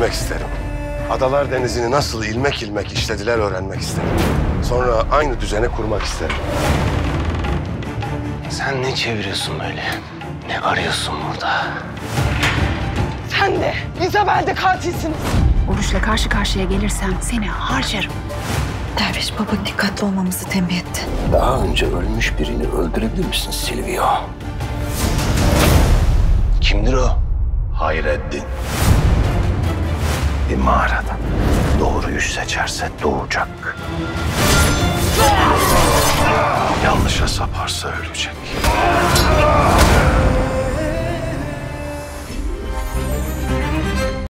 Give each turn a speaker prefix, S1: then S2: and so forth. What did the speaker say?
S1: bilmek isterim. Adalar Denizi'ni nasıl ilmek ilmek işlediler öğrenmek isterim. Sonra aynı düzeni kurmak isterim.
S2: Sen ne çeviriyorsun böyle? Ne arıyorsun burada?
S3: Sen de İzabel de katilsiniz.
S4: Oruç'la karşı karşıya gelirsem seni harcarım.
S5: Derviş baba dikkatli olmamızı tembih etti.
S2: Daha önce ölmüş birini öldürebilir misin Silvio? Kimdir o? Hayreddin. Bir mağarada doğruyu seçerse doğacak. Yanlışa saparsa ölecek.